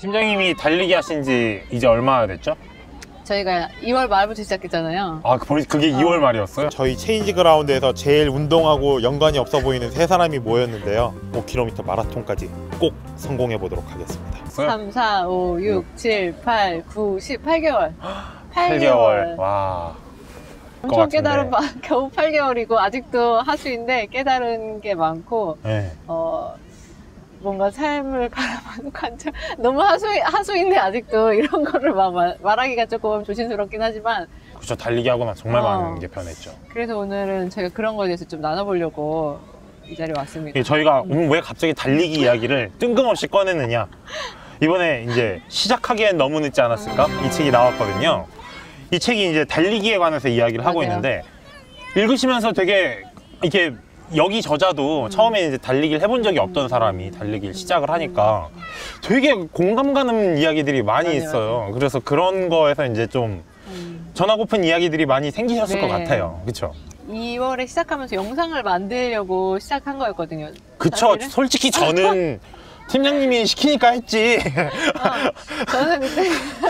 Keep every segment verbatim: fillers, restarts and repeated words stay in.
팀장님이 달리기 하신 지 이제 얼마나 됐죠? 저희가 이월 말부터 시작했잖아요. 아, 그게 어. 이월 말이었어요? 저희 체인지 그라운드에서 제일 운동하고 연관이 없어 보이는 세 사람이 모였는데요. 오 킬로미터 마라톤까지 꼭 성공해 보도록 하겠습니다. 삼, 사, 오, 육, 칠, 팔, 구, 십, 팔 개월. 팔 개월. 와. 엄청 깨달은 바, 겨우 팔 개월이고 아직도 하수인데 깨달은 게 많고 네. 어, 뭔가 삶을 바라보는 관점 너무 하수, 하수인데 아직도 이런 거를 막 말, 말하기가 조금 조심스럽긴 하지만 그렇죠. 달리기 하고 나 정말 어. 많은 게 변했죠. 그래서 오늘은 제가 그런 거에 대해서 좀 나눠보려고 이 자리에 왔습니다. 저희가 음, 왜 갑자기 달리기 이야기를 뜬금없이 꺼내느냐, 이번에 이제 시작하기엔 너무 늦지 않았을까? 이 책이 나왔거든요. 이 책이 이제 달리기에 관해서 이야기를 맞아요. 하고 있는데 읽으시면서 되게 이렇게 여기 저자도 음. 처음에 이제 달리기를 해본 적이 없던 사람이 달리기를 시작을 하니까 되게 공감 가는 이야기들이 많이 맞아요, 있어요. 맞아요. 그래서 그런 거에서 이제 좀 음. 전하고픈 이야기들이 많이 생기셨을 네. 것 같아요. 그쵸? 이월에 시작하면서 영상을 만들려고 시작한 거였거든요. 그쵸. 사실은? 솔직히 저는 팀장님이 시키니까 했지. 어, 저는 그때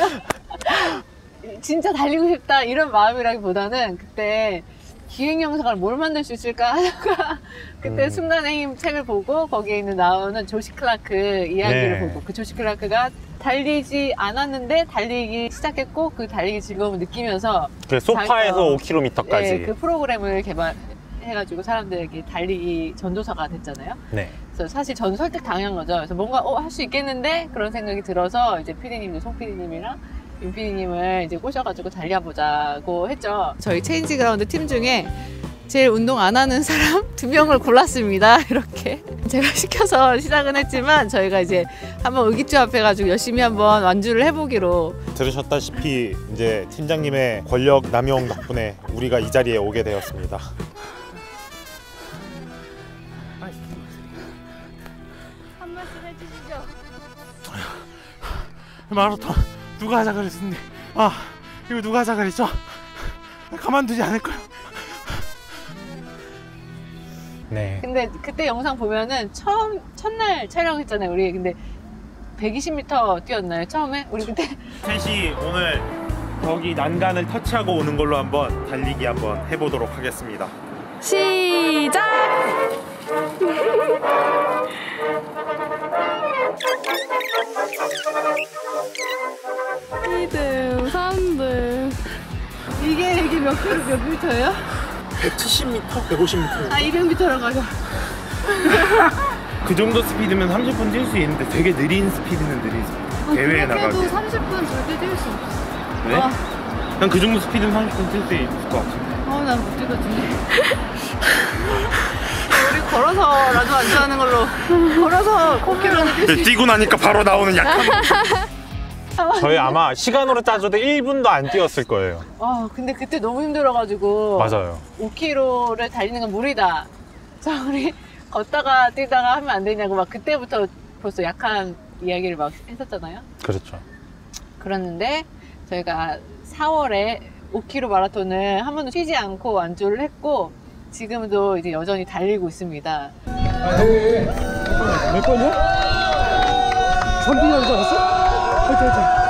진짜 달리고 싶다 이런 마음이라기보다는 그때 기획 영상을 뭘 만들 수 있을까 하다가 그때 음. 순간의 힘 책을 보고 거기에 있는 나오는 조시 클라크 이야기를 네. 보고 그 조시 클라크가 달리지 않았는데 달리기 시작했고 그 달리기 즐거움을 느끼면서 그 소파에서 자, 어, 오 킬로미터까지. 네, 그 프로그램을 개발해가지고 사람들에게 달리기 전도사가 됐잖아요. 네. 그래서 사실 전 설득 당한 거죠. 그래서 뭔가 어, 할 수 있겠는데 그런 생각이 들어서 이제 피디님도 송 피디님이랑 윤 피디님을 이제 꼬셔가지고 달려보자고 했죠. 저희 체인지 그라운드 팀 중에 제일 운동 안 하는 사람 두 명을 골랐습니다. 이렇게 제가 시켜서 시작은 했지만 저희가 이제 한번 의기투합해가지고 열심히 한번 완주를 해보기로. 들으셨다시피 이제 팀장님의 권력 남용 덕분에 우리가 이 자리에 오게 되었습니다. 한 말씀 해주시죠. 마라톤 누가 하자 그랬는데 아 이거 누가 하자 그랬죠? 가만두지 않을 거야. 네. 근데 그때 영상 보면은 처음 첫날 촬영했잖아요. 우리 근데 백이십 미터 뛰었나요? 처음에 우리 그때 셋이 오늘 거기 난간을 터치하고 오는 걸로 한번 달리기 한번 해보도록 하겠습니다. 시작. 이 등, 삼 등. 이게 이게 몇 킬로 몇 미터예요? 백칠십 미터, 백오십 미터. 아 이백 미터라고 하죠. 그 정도 스피드면 삼십 분 뛸 수 있는데 되게 느린 스피드는 느린 스피드. 대회에 나가기. 그래도 삼십 분 절대 뛸 수 없어. 그래? 난 그 정도 스피드는 삼십 분 뛸 수 있을 것 같은데. 어, 난 못 뛰거든요. 우리 걸어서라도 안전하는 걸로. 걸어서 오 킬로미터는 뛸 수 있어. 뛰고 나니까 바로 나오는 약한. 저희 아마 시간으로 따져도 일 분도 안 뛰었을 거예요. 아, 근데 그때 너무 힘들어가지고. 맞아요. 오 킬로미터를 달리는 건 무리다. 자, 우리 걷다가 뛰다가 하면 안 되냐고 막 그때부터 벌써 약한 이야기를 막 했었잖아요. 그렇죠. 그랬는데 저희가 사월에 오 킬로미터 마라톤을 한 번도 쉬지 않고 완주를 했고 지금도 이제 여전히 달리고 있습니다. 몇 번이야? 삼 분 하지 않았어? 화이팅 화이팅!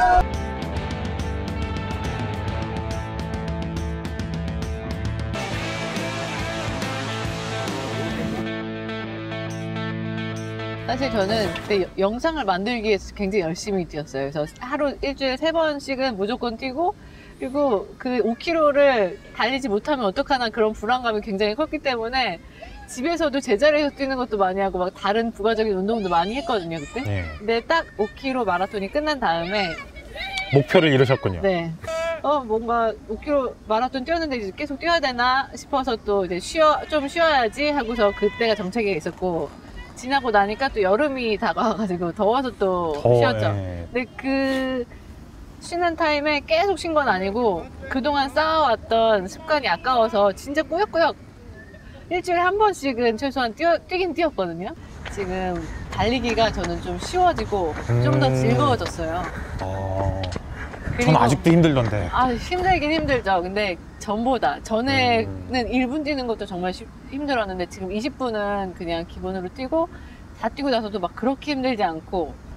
사실 저는 그때 여- 영상을 만들기 위해서 굉장히 열심히 뛰었어요. 그래서 하루 일주일에 세 번씩은 무조건 뛰고 그리고 그 오 킬로미터를 달리지 못하면 어떡하나 그런 불안감이 굉장히 컸기 때문에 집에서도 제자리에서 뛰는 것도 많이 하고 막 다른 부가적인 운동도 많이 했거든요 그때. 네. 근데 딱 오 킬로미터 마라톤이 끝난 다음에 목표를 이루셨군요. 네. 어 뭔가 오 킬로미터 마라톤 뛰었는데 이제 계속 뛰어야 되나 싶어서 또 이제 쉬어 좀 쉬어야지 하고서 그때가 정책에 있었고 지나고 나니까 또 여름이 다가와가지고 더워서 또 더워, 쉬었죠. 예. 근데 그 쉬는 타임에 계속 쉰 건 아니고 그동안 쌓아왔던 습관이 아까워서 진짜 꾸역꾸역 일주일에 한 번씩은 최소한 뛰어, 뛰긴 뛰었거든요. 지금 달리기가 저는 좀 쉬워지고 좀 더 음. 즐거워졌어요. 어... 전 그리고- 아직도 힘들던데. 아 힘들긴 힘들죠. 근데 전보다 전에는 음. 일 분 뛰는 것도 정말 쉬- 힘들었는데 지금 이십 분은 그냥 기본으로 뛰고 다 뛰고 나서도 막 그렇게 힘들지 않고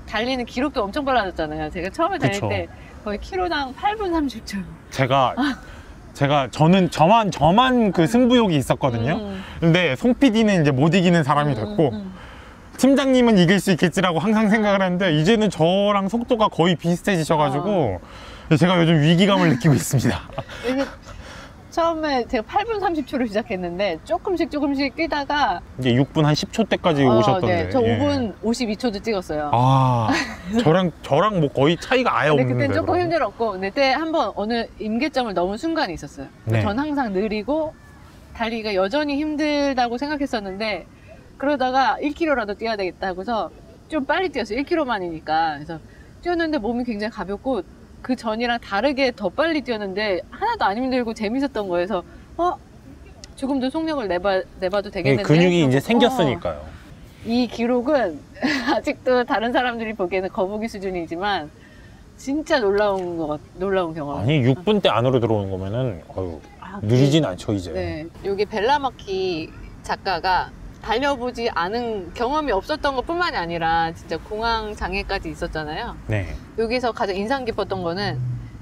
달리는 기록도 엄청 빨라졌잖아요. 제가 처음에 달릴 그쵸. 때 거의 키로당 팔 분 삼십 초. 제가 제가 저는 저만 저만 그 승부욕이 있었거든요. 음. 근데 송 피디는 이제 못 이기는 사람이 됐고 음, 음, 팀장님은 이길 수 있겠지라고 항상 생각을 했는데 이제는 저랑 속도가 거의 비슷해지셔가지고 제가 요즘 위기감을 느끼고 있습니다. 음. 이게 처음에 제가 팔 분 삼십 초로 시작했는데 조금씩 조금씩 뛰다가 이제 육 분 한 십 초 때까지 어, 오셨던데. 네, 저 예. 오 분 오십이 초도 찍었어요. 아, 저랑 저랑 뭐 거의 차이가 아예 근데 없는데. 그때 조금 그러면. 힘들었고 그때 한번 어느 임계점을 넘은 순간이 있었어요. 네. 전 항상 느리고 달리기가 여전히 힘들다고 생각했었는데 그러다가 일 킬로미터라도 뛰어야 되겠다 하고서 좀 빨리 뛰었어요. 일 킬로미터만이니까. 그래서 뛰었는데 몸이 굉장히 가볍고 그 전이랑 다르게 더 빨리 뛰었는데 하나도 안 힘들고 재밌었던 거예요. 그래서 어? 조금 더 속력을 내봐, 내봐도 되겠는데 근육이 이제 어, 생겼으니까요. 이 기록은 아직도 다른 사람들이 보기에는 거북이 수준이지만 진짜 놀라운 것 같, 놀라운 경험. 아니 육 분 대 안으로 들어오는 거면은 어휴, 아, 느리진 않죠 이제. 네, 여기 벨라마키 작가가 달려보지 않은 경험이 없었던 것뿐만이 아니라 진짜 공황 장애까지 있었잖아요. 네. 여기서 가장 인상 깊었던 거는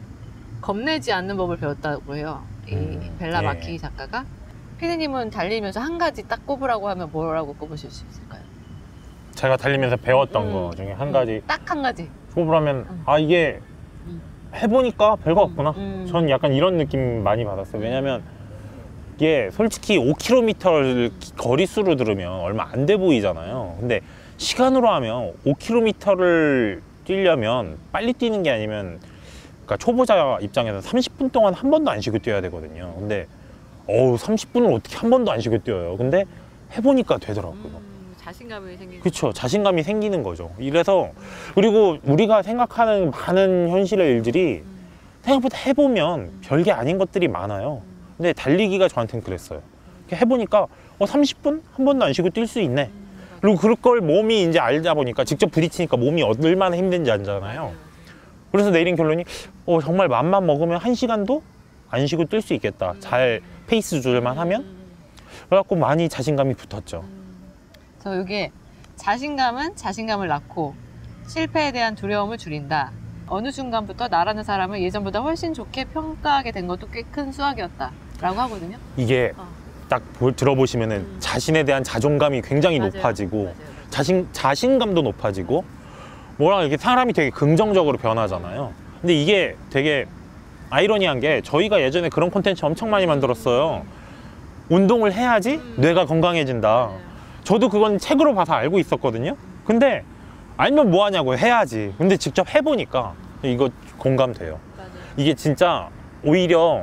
겁내지 않는 법을 배웠다고 해요. 이 음, 벨라마키 네. 작가가. 피디님은 달리면서 한 가지 딱 꼽으라고 하면 뭐라고 꼽으실 수 있을까요? 제가 달리면서 배웠던 음, 거 중에 한 음, 가지 딱 한 가지. 꼽으라면 음. 아 이게 음. 해보니까 별거 없구나. 음. 전 약간 이런 느낌 많이 받았어요. 왜냐면 이게 솔직히 오 킬로미터를 거리수로 들으면 얼마 안 돼 보이잖아요. 근데 시간으로 하면 오 킬로미터를 뛰려면 빨리 뛰는 게 아니면 그러니까 초보자 입장에서 삼십 분 동안 한 번도 안 쉬고 뛰어야 되거든요. 근데 어우 삼십 분을 어떻게 한 번도 안 쉬고 뛰어요. 근데 해보니까 되더라고요. 음, 자신감이 생기는. 그렇죠. 자신감이 생기는 거죠. 이래서 그리고 우리가 생각하는 많은 현실의 일들이 생각보다 해보면 별게 아닌 것들이 많아요. 근데 달리기가 저한테는 그랬어요. 이렇게 해보니까 어 삼십 분 한 번도 안 쉬고 뛸 수 있네. 그리고 그럴 걸 몸이 이제 알다 보니까 직접 부딪히니까 몸이 얼마나 힘든지 알잖아요. 그래서 내린 결론이 어 정말 맘만 먹으면 한 시간도 안 쉬고 뛸 수 있겠다. 잘 페이스 조절만 하면. 그래갖고 많이 자신감이 붙었죠. 그래서 이게 자신감은 자신감을 낳고 실패에 대한 두려움을 줄인다. 어느 순간부터 나라는 사람을 예전보다 훨씬 좋게 평가하게 된 것도 꽤 큰 수확이었다 라고 하거든요. 이게 어. 딱 보- 들어보시면은 음. 자신에 대한 자존감이 굉장히 맞아요. 높아지고 맞아요. 자신, 자신감도 높아지고 뭐라 이렇게 사람이 되게 긍정적으로 변하잖아요. 근데 이게 되게 아이러니한 게 저희가 예전에 그런 콘텐츠 엄청 많이 만들었어요. 운동을 해야지 음. 뇌가 건강해진다. 저도 그건 책으로 봐서 알고 있었거든요. 근데 알면 뭐 하냐고요. 해야지. 근데 직접 해보니까 이거 공감돼요. 맞아요. 이게 진짜 오히려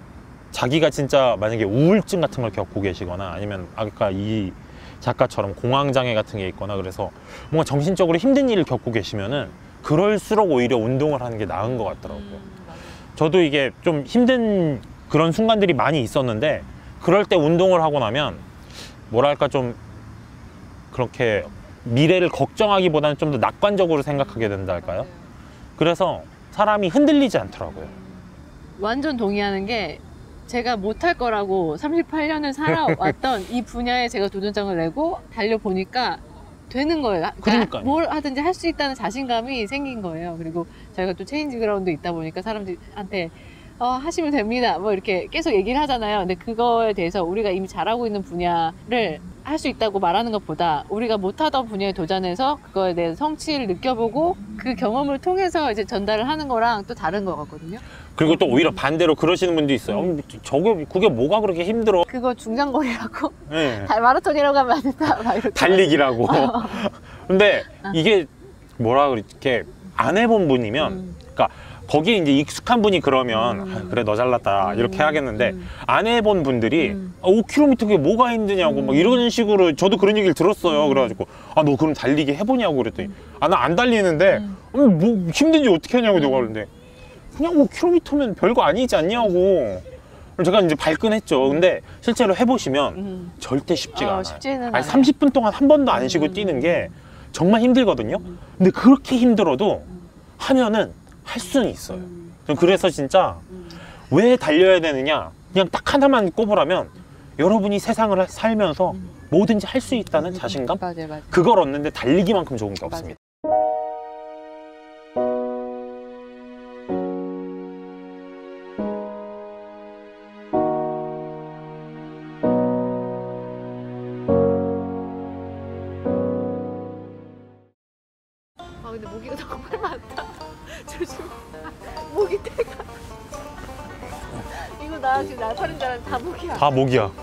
자기가 진짜 만약에 우울증 같은 걸 겪고 계시거나 아니면 아까 이 작가처럼 공황장애 같은 게 있거나 그래서 뭔가 정신적으로 힘든 일을 겪고 계시면은 그럴수록 오히려 운동을 하는 게 나은 것 같더라고요. 음, 맞아요. 저도 이게 좀 힘든 그런 순간들이 많이 있었는데 그럴 때 운동을 하고 나면 뭐랄까 좀 그렇게 미래를 걱정하기보다는 좀 더 낙관적으로 생각하게 된다 할까요? 그래서 사람이 흔들리지 않더라고요. 완전 동의하는 게 제가 못할 거라고 삼십팔 년을 살아왔던 이 분야에 제가 도전장을 내고 달려보니까 되는 거예요. 그러니까 그러니까요. 뭘 하든지 할 수 있다는 자신감이 생긴 거예요. 그리고 저희가 또 체인지 그라운드 있다 보니까 사람들한테 어, 하시면 됩니다. 뭐 이렇게 계속 얘기를 하잖아요. 근데 그거에 대해서 우리가 이미 잘하고 있는 분야를 할 수 있다고 말하는 것보다 우리가 못하던 분야에 도전해서 그거에 대한 성취를 느껴보고 그 경험을 통해서 이제 전달을 하는 거랑 또 다른 거 같거든요. 그리고 또 오히려 반대로 그러시는 분도 있어요. 어, 저게 그게 뭐가 그렇게 힘들어? 그거 중장거리라고 네. 달 마라톤이라고 하면 안 된다. 막 이렇게. 달리기라고. 근데 이게 뭐라 그렇게 안 해본 분이면, 음. 그러니까 거기에 이제 익숙한 분이 그러면 음. 아, 그래 너 잘났다 이렇게 음. 하겠는데 음. 안 해본 분들이 음. 아, 오 킬로미터 그게 뭐가 힘드냐고 음. 막 이런 식으로 저도 그런 얘기를 들었어요. 음. 그래가지고 아 너 그럼 달리기 해보냐고 그랬더니 아 나 안 달리는데 음. 어, 뭐 힘든지 어떻게 하냐고 내가 음. 그러는데 그냥 오 킬로미터면 별거 아니지 않냐고. 그래서 제가 이제 발끈했죠. 근데 실제로 해보시면 음. 절대 쉽지가 어, 않아요. 쉽지는 아니, 않아요. 삼십 분 동안 한 번도 안 쉬고 음. 뛰는 게 정말 힘들거든요. 근데 그렇게 힘들어도 하면은 할 수는 있어요. 음. 전 그래서 진짜 음. 왜 달려야 되느냐 그냥 딱 하나만 꼽으라면 여러분이 세상을 살면서 음. 뭐든지 할 수 있다는 자신감 맞아요, 맞아요. 그걸 얻는데 달리기만큼 좋은 게 맞아요. 없습니다. 근데 모기가 정말 많다. 조심. 모기 떼가. 이거 나 지금 날파린 줄 알았는데 다 모기야. 다 모기야.